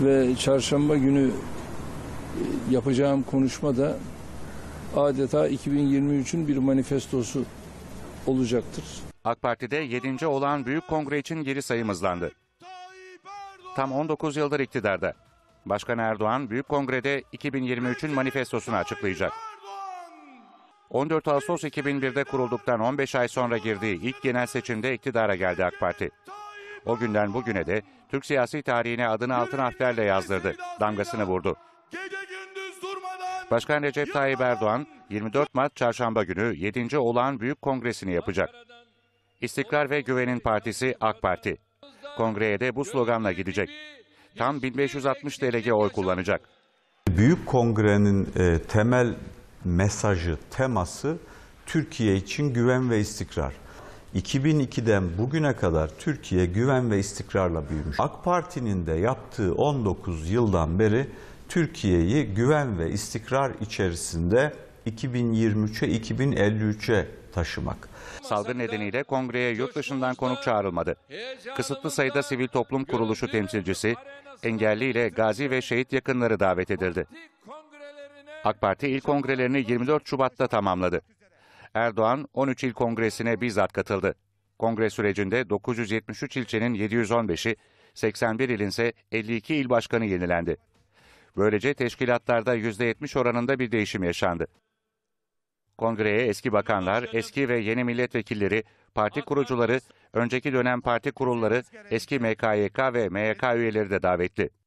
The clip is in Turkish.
ve çarşamba günü yapacağım konuşma da adeta 2023'ün bir manifestosu olacaktır. AK Parti'de 7. olan Büyük Kongre için geri sayım hızlandı. Tam 19 yıldır iktidarda. Başkan Erdoğan Büyük Kongre'de 2023'ün manifestosunu açıklayacak. 14 Ağustos 2001'de kurulduktan 15 ay sonra girdiği ilk genel seçimde iktidara geldi AK Parti. O günden bugüne de Türk siyasi tarihine adını altın harflerle yazdırdı, damgasını vurdu. Başkan Recep Tayyip Erdoğan 24 Mart Çarşamba günü 7. olağan Büyük Kongresini yapacak. İstikrar ve Güvenin Partisi AK Parti. Kongreye de bu sloganla gidecek. Tam 1560 delege oy kullanacak. Büyük Kongre'nin temel mesajı, teması Türkiye için güven ve istikrar. 2002'den bugüne kadar Türkiye güven ve istikrarla büyümüş. AK Parti'nin de yaptığı 19 yıldan beri Türkiye'yi güven ve istikrar içerisinde 2023'e, 2053'e taşımak. Salgın nedeniyle kongreye yurt dışından konuk çağrılmadı. Kısıtlı sayıda sivil toplum kuruluşu temsilcisi, engelli ile gazi ve şehit yakınları davet edildi. AK Parti ilk kongrelerini 24 Şubat'ta tamamladı. Erdoğan 13 il kongresine bizzat katıldı. Kongre sürecinde 973 ilçenin 715'i, 81 ilin ise 52 il başkanı yenilendi. Böylece teşkilatlarda %70 oranında bir değişim yaşandı. Kongreye eski bakanlar, eski ve yeni milletvekilleri, parti kurucuları, önceki dönem parti kurulları, eski MKYK ve MYK üyeleri de davetli.